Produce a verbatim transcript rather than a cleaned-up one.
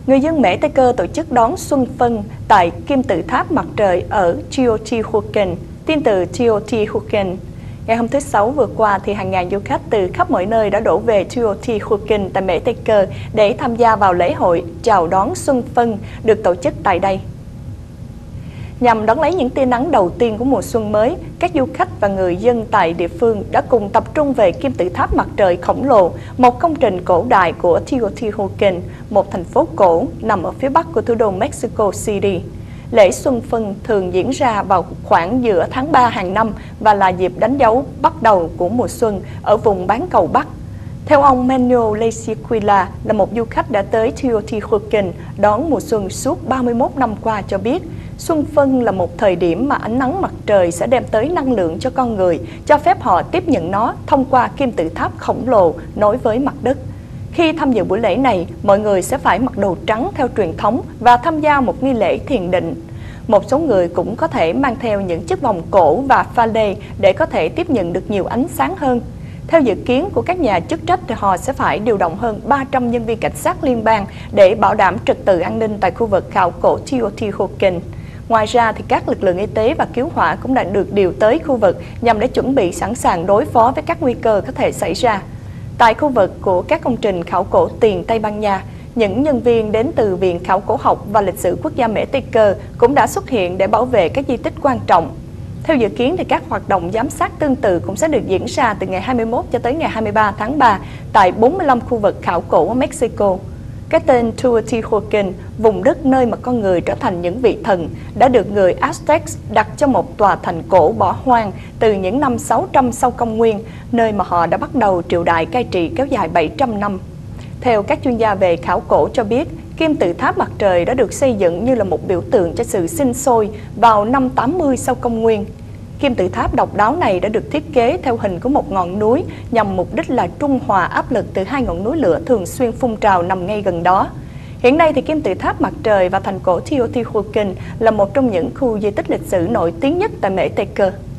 Người dân Mễ Tây Cơ tổ chức đón Xuân Phân tại kim tự tháp mặt trời ở Teotihuacan, tin từ Teotihuacan. Ngày hôm thứ Sáu vừa qua, thì hàng ngàn du khách từ khắp mọi nơi đã đổ về Teotihuacan tại Mễ Tây Cơ để tham gia vào lễ hội chào đón Xuân Phân được tổ chức tại đây. Nhằm đón lấy những tia nắng đầu tiên của mùa xuân mới, các du khách và người dân tại địa phương đã cùng tập trung về kim tự tháp mặt trời khổng lồ, một công trình cổ đại của Teotihuacan, một thành phố cổ nằm ở phía bắc của thủ đô Mexico City. Lễ Xuân Phân thường diễn ra vào khoảng giữa tháng ba hàng năm và là dịp đánh dấu bắt đầu của mùa xuân ở vùng bán cầu Bắc. Theo ông Manuel Leziquila, là một du khách đã tới Teotihuacan đón mùa xuân suốt ba mươi mốt năm qua, cho biết Xuân Phân là một thời điểm mà ánh nắng mặt trời sẽ đem tới năng lượng cho con người, cho phép họ tiếp nhận nó thông qua kim tự tháp khổng lồ nối với mặt đất. Khi tham dự buổi lễ này, mọi người sẽ phải mặc đồ trắng theo truyền thống và tham gia một nghi lễ thiền định. Một số người cũng có thể mang theo những chiếc vòng cổ và pha lê để có thể tiếp nhận được nhiều ánh sáng hơn. Theo dự kiến của các nhà chức trách, thì họ sẽ phải điều động hơn ba trăm nhân viên cảnh sát liên bang để bảo đảm trật tự an ninh tại khu vực khảo cổ Teotihuacan. Ngoài ra, thì các lực lượng y tế và cứu hỏa cũng đã được điều tới khu vực nhằm để chuẩn bị sẵn sàng đối phó với các nguy cơ có thể xảy ra. Tại khu vực của các công trình khảo cổ tiền Tây Ban Nha, những nhân viên đến từ Viện Khảo cổ học và Lịch sử Quốc gia Mễ Tây Cơ cũng đã xuất hiện để bảo vệ các di tích quan trọng. Theo dự kiến, thì các hoạt động giám sát tương tự cũng sẽ được diễn ra từ ngày hai mươi mốt cho tới ngày hai mươi ba tháng ba tại bốn mươi lăm khu vực khảo cổ ở Mexico. Cái tên Teotihuacan, vùng đất nơi mà con người trở thành những vị thần, đã được người Aztec đặt cho một tòa thành cổ bỏ hoang từ những năm sáu trăm sau công nguyên, nơi mà họ đã bắt đầu triều đại cai trị kéo dài bảy trăm năm. Theo các chuyên gia về khảo cổ cho biết, kim tự tháp mặt trời đã được xây dựng như là một biểu tượng cho sự sinh sôi vào năm tám mươi sau công nguyên. Kim tự tháp độc đáo này đã được thiết kế theo hình của một ngọn núi nhằm mục đích là trung hòa áp lực từ hai ngọn núi lửa thường xuyên phun trào nằm ngay gần đó. Hiện nay, thì kim tự tháp mặt trời và thành cổ Teotihuacan là một trong những khu di tích lịch sử nổi tiếng nhất tại Mễ Tây Cơ.